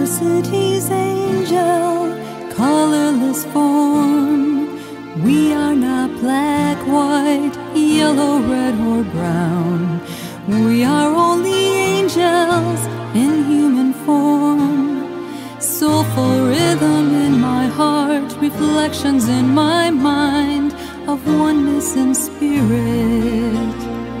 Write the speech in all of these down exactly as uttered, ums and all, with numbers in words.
diversity's angel, colorless form. We are not black, white, yellow, red, or brown. We are only angels in human form. Soulful rhythm in my heart, reflections in my mind of oneness in spirit.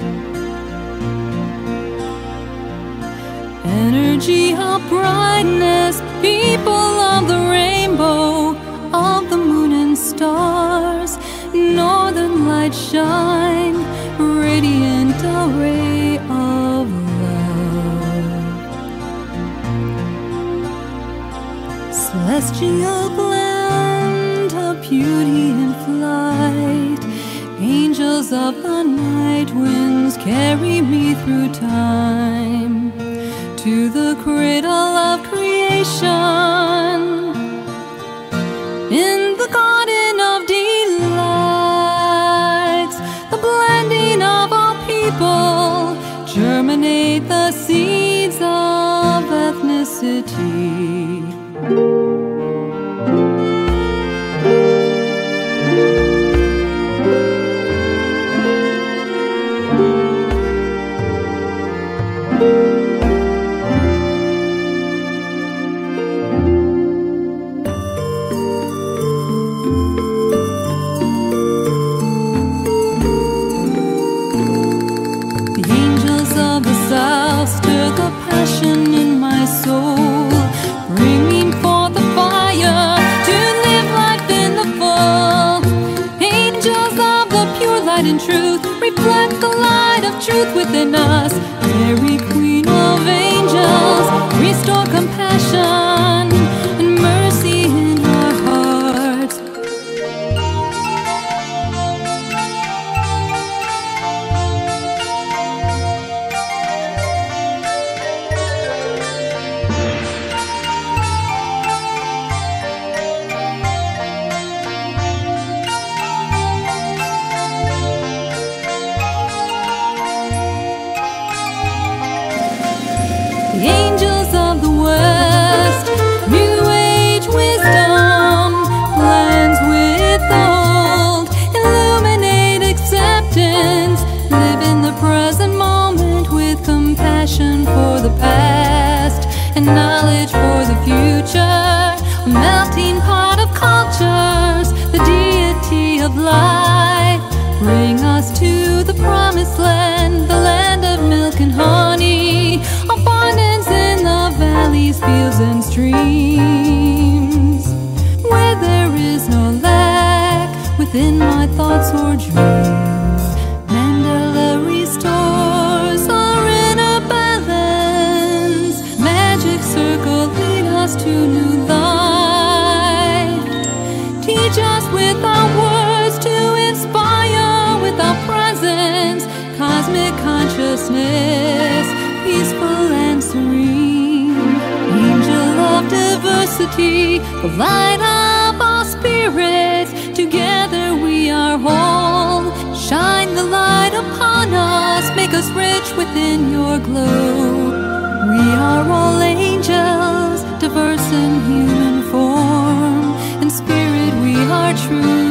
Energy of brightness, people of the rainbow, of the moon and stars. Northern light shine, radiant array of love. Celestial blend of beauty and flight. Angels of the night winds carry me through time to the cradle of creation, in the garden of delights. The blending of all people germinate the seeds of ethnicity. In my soul, bringing forth the fire to live life in the full. Angels of the pure light and truth, reflect the light of truth within us. Mary, Queen of angels, restore compassion and mercy in our hearts. Angels of the West, New Age wisdom, blends with old, illuminate acceptance, live in the present moment with compassion for the past and knowledge for the future, a melting pot of cultures, the deity of life, bring us to the promised land, the land of milk and honey, abundance in the valleys, fields and streams, where there is no lack within my thoughts or dreams. Mandela restores our inner balance, magic circle lead us to new life. Teach us with our words to inspire with our presence, cosmic consciousness, peaceful and serene. Angel of diversity, the light of our spirits, together we are whole. Shine the light upon us, make us rich within your glow. We are all angels, diverse in human form, in spirit we are true.